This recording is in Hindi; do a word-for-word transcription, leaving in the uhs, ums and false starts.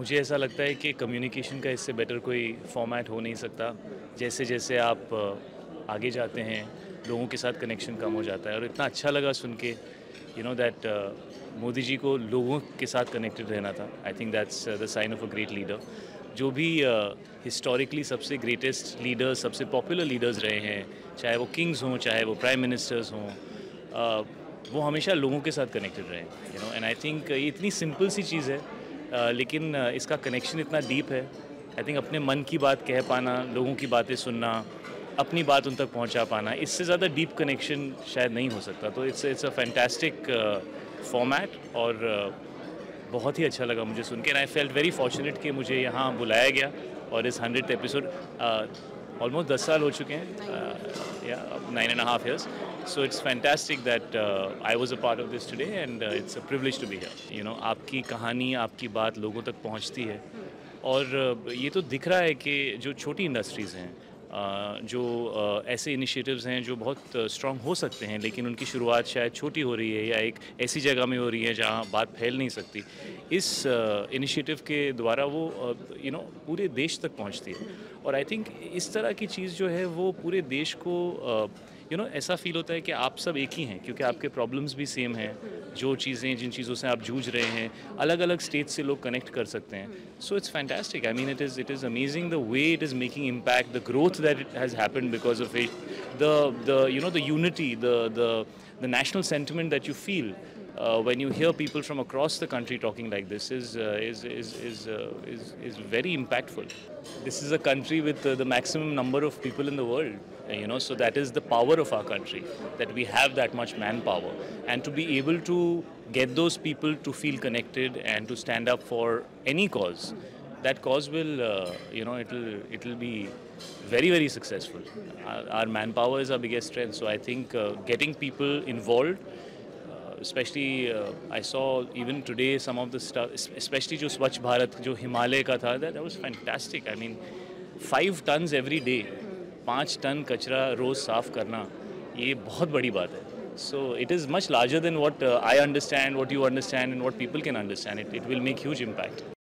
मुझे ऐसा लगता है कि कम्युनिकेशन का इससे बेटर कोई फॉर्मेट हो नहीं सकता। जैसे जैसे आप अ, आगे जाते हैं, लोगों के साथ कनेक्शन कम हो जाता है और इतना अच्छा लगा सुन के you know that Modi ji को लोगों के साथ कनेक्टेड रहना था। I think that's the sign of a great leader. जो भी हिस्टोरिकली uh, सबसे ग्रेटेस्ट लीडर्स, सबसे पॉपुलर लीडर्स रहे हैं, चाहे वो किंग्स हों, चाहे वो प्राइम मिनिस्टर्स हों, uh, वो हमेशा लोगों के साथ कनेक्टेड रहे you know and I think ये इतनी सिंपल सी चीज़ है, uh, लेकिन uh, इसका कनेक्शन इतना डीप है। आई थिंक अपने मन की बात कह पाना, लोगों की बातें सुनना, अपनी बात उन तक पहुंचा पाना, इससे ज़्यादा डीप कनेक्शन शायद नहीं हो सकता। तो it's it's a fantastic format और uh, बहुत ही अच्छा लगा मुझे सुन के। And I felt very fortunate कि मुझे यहाँ बुलाया गया और इस हंड्रेड एपिसोड, ऑलमोस्ट दस साल हो चुके हैं, या nine and half years. So it's fantastic that I was a part of this today and it's a privilege to be here. You know आपकी कहानी, आपकी बात लोगों तक पहुँचती है और uh, ये तो दिख रहा है कि जो छोटी इंडस्ट्रीज़ हैं, Uh, जो uh, ऐसे इनिशिएटिव्स हैं जो बहुत स्ट्रॉन्ग uh, हो सकते हैं, लेकिन उनकी शुरुआत शायद छोटी हो रही है या एक ऐसी जगह में हो रही है जहां बात फैल नहीं सकती। इस इनिशिएटिव uh, के द्वारा वो यू uh, नो पूरे देश तक पहुंचती है और आई थिंक इस तरह की चीज़ जो है वो पूरे देश को यू नो ऐसा फील होता है कि आप सब एक ही हैं, क्योंकि आपके प्रॉब्लम्स भी सेम हैं। जो चीज़ें जिन चीज़ों से आप जूझ रहे हैं, अलग अलग स्टेट से लोग कनेक्ट कर सकते हैं। So it's fantastic. I mean it is it is amazing the way it is making impact, the growth that it has happened because of it, the the you know the unity, the the the national sentiment that you feel Uh, when you hear people from across the country talking like this is uh, is is is, uh, is is very impactful. This is a country with uh, the maximum number of people in the world, uh, you know. So that is the power of our country, that we have that much manpower, and to be able to get those people to feel connected and to stand up for any cause. That cause will, uh, you know, it'll it'll be very very successful. Our, our manpower is our biggest strength. So I think uh, getting people involved. Especially, uh, I saw even today some of the stuff, especially जो स्वच्छ भारत जो हिमालय का था, that, that was fantastic. I mean, five tons every day, पाँच टन कचरा रोज साफ करना, ये बहुत बड़ी बात है. So it is much larger than what uh, I understand, what you understand, and what people can understand. It it will make huge impact.